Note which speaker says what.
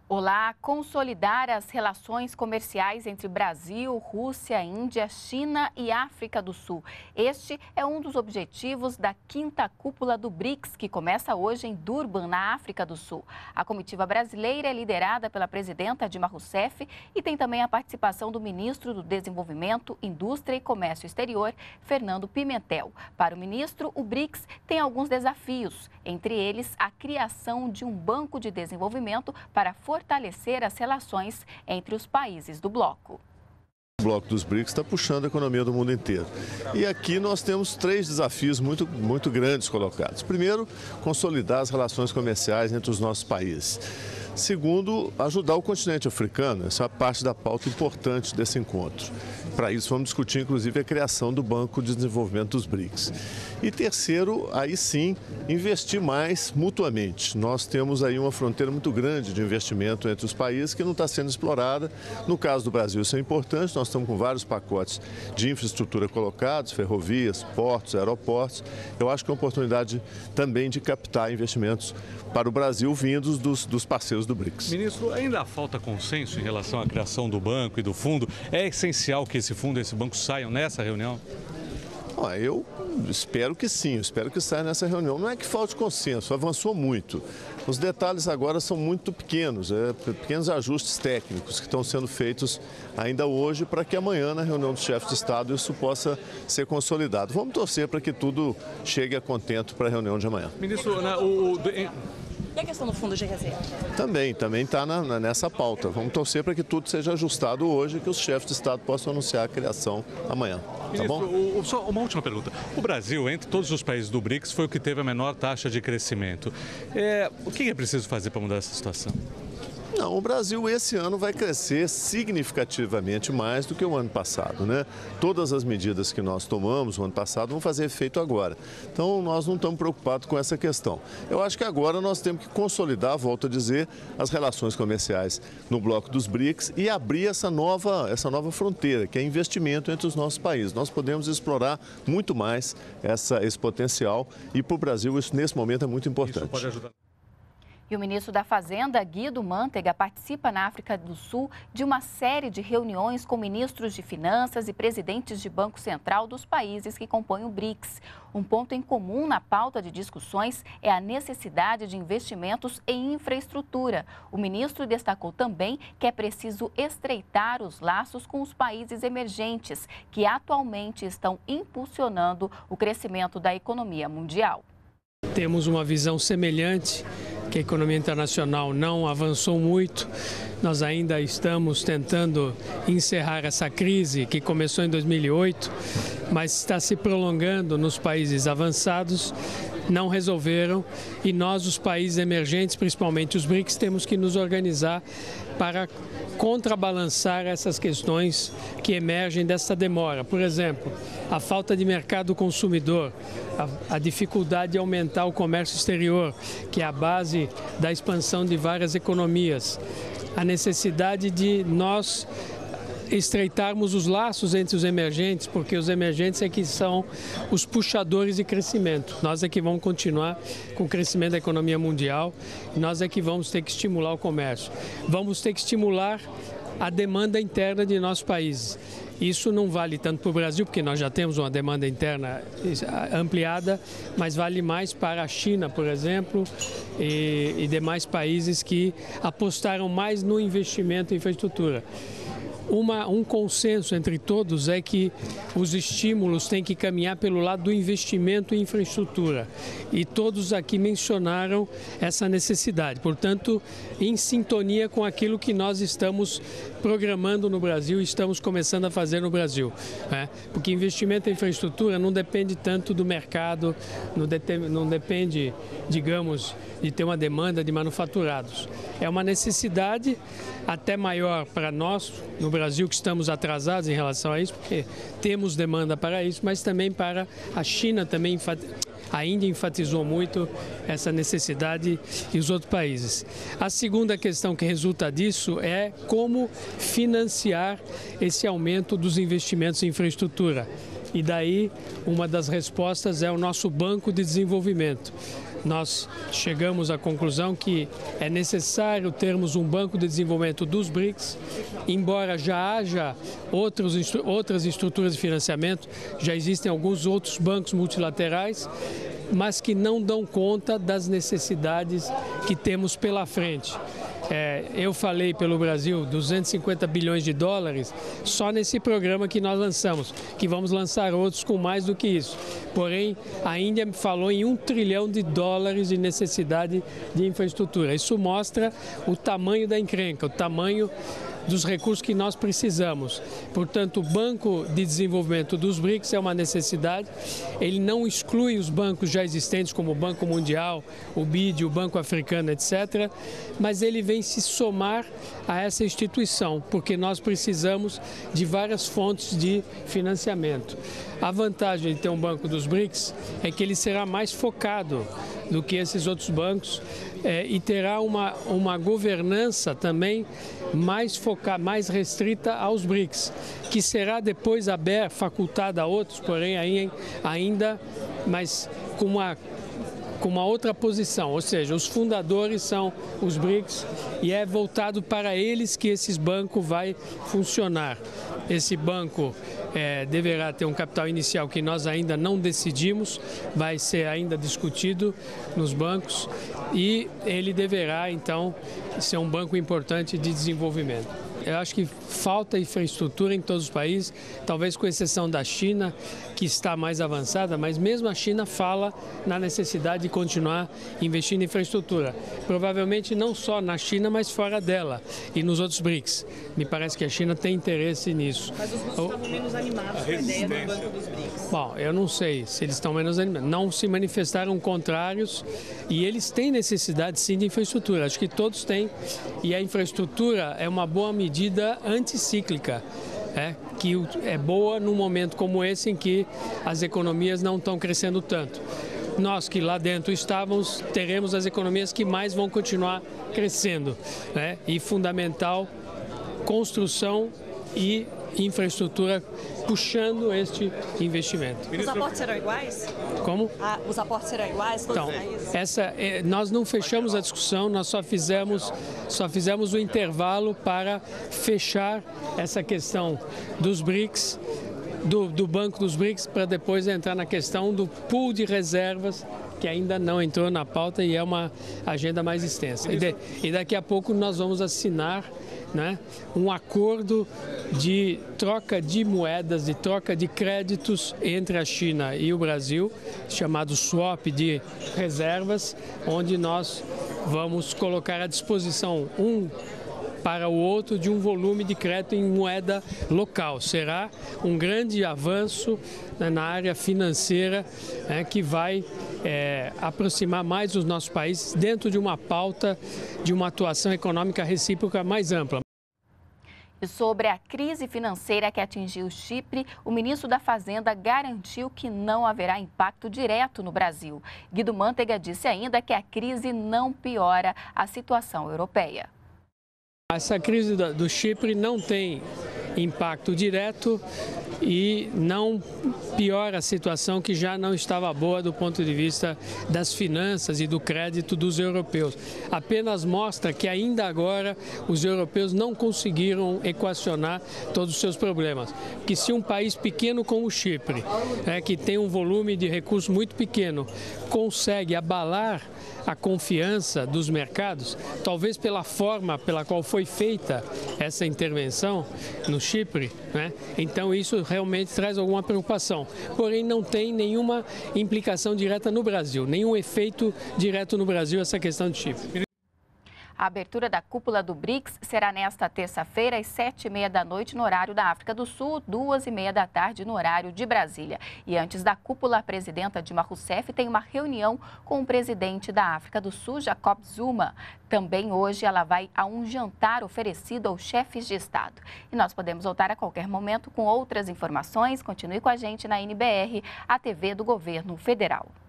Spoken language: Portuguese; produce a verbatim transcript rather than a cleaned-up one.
Speaker 1: Olá, consolidar as relações comerciais entre Brasil, Rússia, Índia, China e África do Sul. Este é um dos objetivos da quinta cúpula do BRICS, que começa hoje em Durban, na África do Sul. A comitiva brasileira é liderada pela presidenta Dilma Rousseff e tem também a participação do ministro do Desenvolvimento, Indústria e Comércio Exterior, Fernando Pimentel. Para o ministro, o BRICS tem alguns desafios, entre eles a criação de um banco de desenvolvimento para fortalecer fortalecer as relações entre os países do bloco.
Speaker 2: O bloco dos BRICS está puxando a economia do mundo inteiro. E aqui nós temos três desafios muito, muito grandes colocados. Primeiro, consolidar as relações comerciais entre os nossos países. Segundo, ajudar o continente africano. Essa é a parte da pauta importante desse encontro. Para isso, vamos discutir, inclusive, a criação do Banco de Desenvolvimento dos BRICS. E terceiro, aí sim, investir mais mutuamente. Nós temos aí uma fronteira muito grande de investimento entre os países que não está sendo explorada. No caso do Brasil, isso é importante. Nós estamos com vários pacotes de infraestrutura colocados, ferrovias, portos, aeroportos. Eu acho que é uma oportunidade também de captar investimentos para o Brasil vindos dos, dos parceiros do BRICS.
Speaker 3: Ministro, ainda falta consenso em relação à criação do banco e do fundo? É essencial que esse fundo e esse banco saiam nessa reunião?
Speaker 2: Ah, eu espero que sim, eu espero que saia nessa reunião. Não é que falte consenso, avançou muito. Os detalhes agora são muito pequenos, é, pequenos ajustes técnicos que estão sendo feitos ainda hoje para que amanhã, na reunião dos chefes de Estado, isso possa ser consolidado. Vamos torcer para que tudo chegue a contento para a reunião de amanhã.
Speaker 3: Ministro, né, o...
Speaker 4: E a questão do fundo de reserva?
Speaker 2: Também, também está nessa pauta. Vamos torcer para que tudo seja ajustado hoje e que os chefes de Estado possam anunciar a criação amanhã. Tá bom?
Speaker 3: Ministro, o, só uma última pergunta. O Brasil, entre todos os países do BRICS, foi o que teve a menor taxa de crescimento. É, o que é preciso fazer para mudar essa situação?
Speaker 2: Não, o Brasil esse ano vai crescer significativamente mais do que o ano passado, né? Todas as medidas que nós tomamos no ano passado vão fazer efeito agora. Então, nós não estamos preocupados com essa questão. Eu acho que agora nós temos que consolidar, volto a dizer, as relações comerciais no bloco dos BRICS e abrir essa nova, essa nova fronteira, que é investimento entre os nossos países. Nós podemos explorar muito mais essa, esse potencial e para o Brasil isso nesse momento é muito importante.
Speaker 3: Isso pode ajudar.
Speaker 1: E o ministro da Fazenda, Guido Mantega, participa na África do Sul de uma série de reuniões com ministros de Finanças e presidentes de Banco Central dos países que compõem o BRICS. Um ponto em comum na pauta de discussões é a necessidade de investimentos em infraestrutura. O ministro destacou também que é preciso estreitar os laços com os países emergentes, que atualmente estão impulsionando o crescimento da economia mundial.
Speaker 5: Temos uma visão semelhante, que a economia internacional não avançou muito. Nós ainda estamos tentando encerrar essa crise que começou em dois mil e oito, mas está se prolongando nos países avançados, não resolveram, e nós, os países emergentes, principalmente os BRICS, temos que nos organizar para contrabalançar essas questões que emergem dessa demora. Por exemplo, a falta de mercado consumidor, a, a dificuldade de aumentar o comércio exterior, que é a base da expansão de várias economias, a necessidade de nós estreitarmos os laços entre os emergentes, porque os emergentes é que são os puxadores de crescimento. Nós é que vamos continuar com o crescimento da economia mundial, nós é que vamos ter que estimular o comércio. Vamos ter que estimular a demanda interna de nossos países. Isso não vale tanto para o Brasil, porque nós já temos uma demanda interna ampliada, mas vale mais para a China, por exemplo, e, e demais países que apostaram mais no investimento em infraestrutura. Uma, um consenso entre todos é que os estímulos têm que caminhar pelo lado do investimento em infraestrutura. E todos aqui mencionaram essa necessidade. Portanto, em sintonia com aquilo que nós estamos programando no Brasil e estamos começando a fazer no Brasil. Né? Porque investimento em infraestrutura não depende tanto do mercado, não, de, não depende, digamos, de ter uma demanda de manufaturados. É uma necessidade até maior para nós, no Brasil, que estamos atrasados em relação a isso, porque temos demanda para isso, mas também para a China, também a Índia enfatizou muito essa necessidade e os outros países. A segunda questão que resulta disso é como financiar esse aumento dos investimentos em infraestrutura. E daí, uma das respostas é o nosso Banco de Desenvolvimento. Nós chegamos à conclusão que é necessário termos um banco de desenvolvimento dos BRICS, embora já haja outros, outras estruturas de financiamento, já existem alguns outros bancos multilaterais, mas que não dão conta das necessidades que temos pela frente. É, eu falei pelo Brasil duzentos e cinquenta bilhões de dólares só nesse programa que nós lançamos, que vamos lançar outros com mais do que isso. Porém, a Índia falou em um trilhão de dólares de necessidade de infraestrutura. Isso mostra o tamanho da encrenca, o tamanho dos recursos que nós precisamos. Portanto, o Banco de Desenvolvimento dos BRICS é uma necessidade. Ele não exclui os bancos já existentes, como o Banco Mundial, o B I D, o Banco Africano, etcétera, mas ele vem se somar a essa instituição, porque nós precisamos de várias fontes de financiamento. A vantagem de ter um banco dos BRICS é que ele será mais focado do que esses outros bancos é, e terá uma, uma governança também mais focada, mais restrita aos BRICS, que será depois aberta, facultada a outros, porém ainda, mas com uma com uma outra posição, ou seja, os fundadores são os BRICS e é voltado para eles que esse banco vai funcionar. Esse banco é, deverá ter um capital inicial que nós ainda não decidimos, vai ser ainda discutido nos bancos e ele deverá, então, ser um banco importante de desenvolvimento. Eu acho que falta infraestrutura em todos os países, talvez com exceção da China, que está mais avançada, mas mesmo a China fala na necessidade de continuar investindo em infraestrutura. Provavelmente não só na China, mas fora dela e nos outros BRICS. Me parece que a China tem interesse nisso.
Speaker 4: Mas os russos estavam menos animados com a ideia do Banco dos BRICS.
Speaker 5: Bom, eu não sei se eles estão menos animados. Não se manifestaram contrários e eles têm necessidade sim de infraestrutura. Acho que todos têm e a infraestrutura é uma boa medida medida anticíclica, é, que é boa num momento como esse em que as economias não estão crescendo tanto. Nós que lá dentro estávamos, teremos as economias que mais vão continuar crescendo, né? E fundamental, construção e infraestrutura puxando este investimento.
Speaker 4: Os aportes serão iguais?
Speaker 5: Como?
Speaker 4: Ah, os aportes serão iguais?
Speaker 5: Então, essa, nós não fechamos a discussão, nós só fizemos, só fizemos o intervalo para fechar essa questão dos BRICS, do, do Banco dos BRICS, para depois entrar na questão do pool de reservas, que ainda não entrou na pauta e é uma agenda mais extensa. E, de, e daqui a pouco nós vamos assinar, né, um acordo de troca de moedas, de troca de créditos entre a China e o Brasil, chamado swap de reservas, onde nós vamos colocar à disposição um para o outro de um volume de crédito em moeda local. Será um grande avanço, né, na área financeira, né, que vai é, aproximar mais os nossos países dentro de uma pauta de uma atuação econômica recíproca mais ampla.
Speaker 1: E sobre a crise financeira que atingiu Chipre, o ministro da Fazenda garantiu que não haverá impacto direto no Brasil. Guido Mantega disse ainda que a crise não piora a situação europeia.
Speaker 5: Essa crise do Chipre não tem impacto direto e não piora a situação que já não estava boa do ponto de vista das finanças e do crédito dos europeus. Apenas mostra que ainda agora os europeus não conseguiram equacionar todos os seus problemas. Que se um país pequeno como o Chipre, né, que tem um volume de recursos muito pequeno, consegue abalar a confiança dos mercados, talvez pela forma pela qual foi feita essa intervenção no Chipre, né? Então isso realmente traz alguma preocupação. Porém, não tem nenhuma implicação direta no Brasil, nenhum efeito direto no Brasil essa questão de Chipre.
Speaker 1: A abertura da cúpula do BRICS será nesta terça-feira, às sete e meia da noite, no horário da África do Sul, duas e meia da tarde, no horário de Brasília. E antes da cúpula, a presidenta Dilma Rousseff tem uma reunião com o presidente da África do Sul, Jacob Zuma. Também hoje ela vai a um jantar oferecido aos chefes de Estado. E nós podemos voltar a qualquer momento com outras informações. Continue com a gente na N B R, a T V do Governo Federal.